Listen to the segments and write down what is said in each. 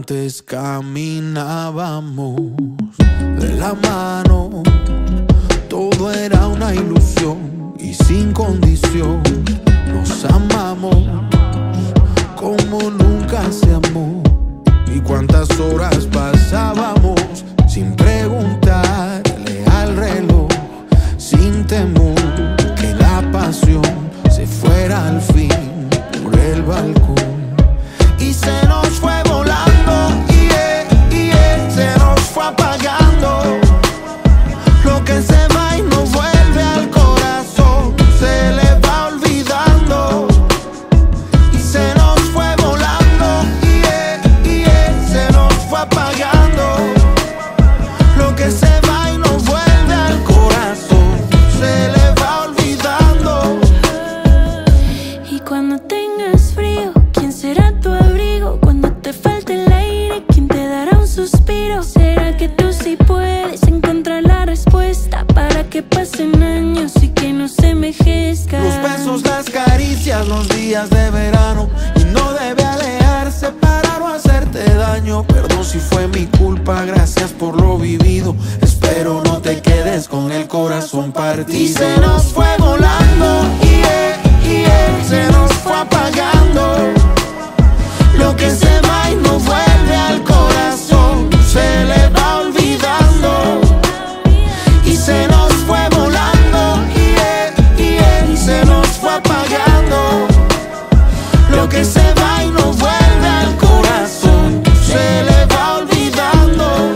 antes caminábamos de la mano, todo era una ilusión y sin condición. Nos amamos como nunca se amó. Y cuántas horas pasábamos sin preguntarle al reloj, sin temor que la pasión se fuera al fin por el balcón. Y se nos fue volando, se nos fue apagando. Lo que se va y no vuelve al corazón, se le va olvidando. Y se nos fue volando, se nos fue apagando. Lo que se va y no vuelve al corazón, se le va olvidando. Y cuando tengas frío, ¿quién será tu abrigo? Cuando te falte el aire, ¿quién te dará un suspiro? ¿Será que tú sí puedes encontrar la respuesta para que pasen años y que no se envejezca? Los besos, las caricias, los días de verano, y no debe alejarse para no hacerte daño. Perdón si fue mi culpa, gracias por lo vivido. Espero no te quedes con el corazón partido. Y se nos fue volando, se nos fue apagando. Lo que se va y no vuelve al corazón, se le va olvidando. Y se nos fue volando, se nos fue apagando. Lo que se va y no vuelve al corazón, se le va olvidando.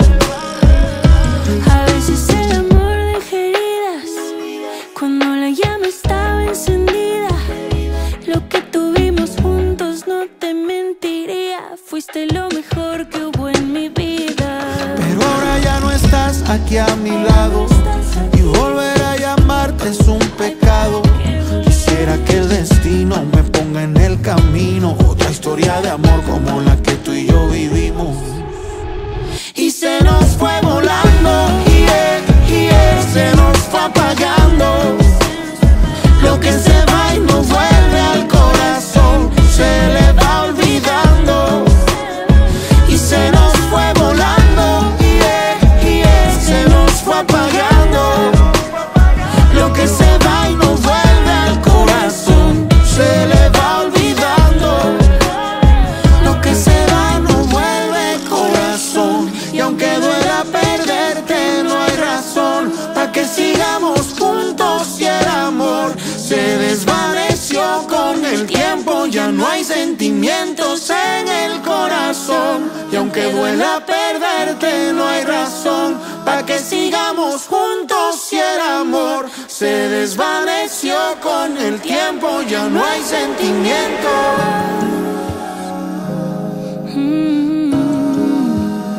A veces el amor deja heridas cuando la llama estaba encendida. Lo que tuvimos juntos, no te mentiría, fuiste lo mejor que hubo en mi vida. Pero ahora ya no estás aquí a mi lado, y volver a llamarte es un pecado. Quisiera que el destino me ponga en el camino otra historia de amor como la que tú y yo vivimos. Y se nos fue volando, se nos fue apagando. Lo que se va y no vuelve al corazón, se le va olvidando. Y se nos fue volando, se nos fue apagando. Lo que se va y no vuelve al corazón, se le va olvidando. Lo que se va no vuelve al corazón. Y aunque duela perderte, no hay razón para que sigamos juntos si el amor se desvaneció con el tiempo. Ya no hay sentimientos en el corazón. Y aunque duela perderte, no hay razón para que sigamos juntos si el amor se desvaneció con el tiempo. Ya no hay sentimientos.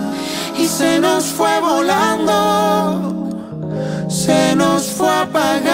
Y se nos fue volando, se nos fue apagando.